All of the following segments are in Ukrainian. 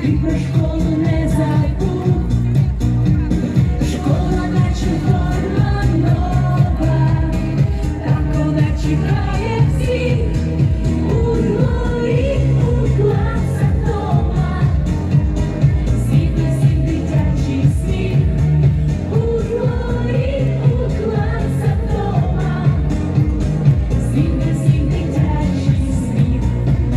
Ти про школу не забудь, школа наче форма нова, так вона чекає всіх у дворі, у класах дома. Світлий всім дитячий сміх у дворі, у класах дома. Світлий всім дитячий сміх.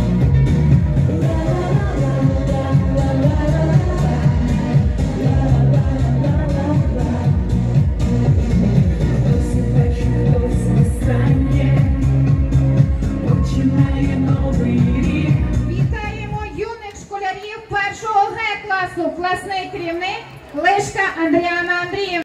Вітаємо юних школярів 1 Г класу, класний керівник Лишка Андріана Андріївна.